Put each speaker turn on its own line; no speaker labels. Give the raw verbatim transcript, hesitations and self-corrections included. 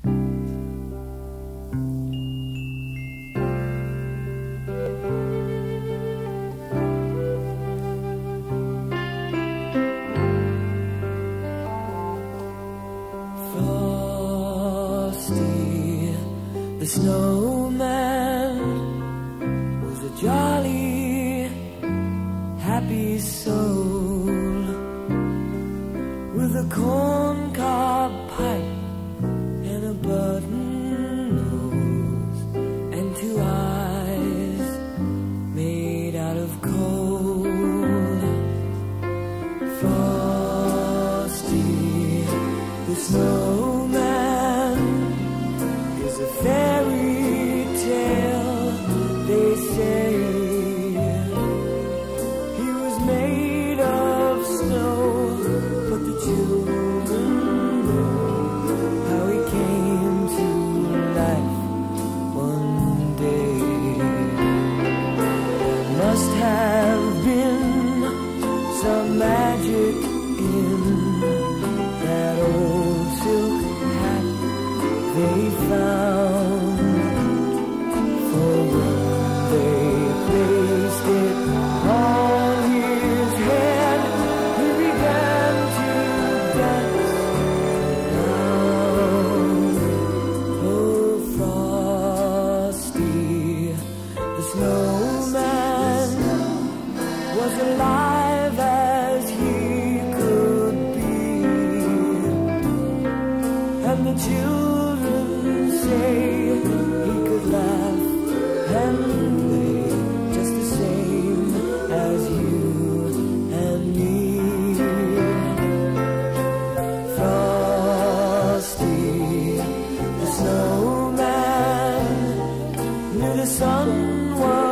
Frosty the snowman was a jolly, happy soul with a corncob pipe and a button nose and two eyes made out of coal. Frosty the snowman is a fairy tale, they say. He was made of snow, but the children know how he came to life one day. There must have been some magic in that old silk hat they found, for when they placed it on his head, he began to dance around. Oh, Frosty the snowman was alive as he could be, and the children say he could laugh and play just the same as you and me. Frosty the snowman knew the sun was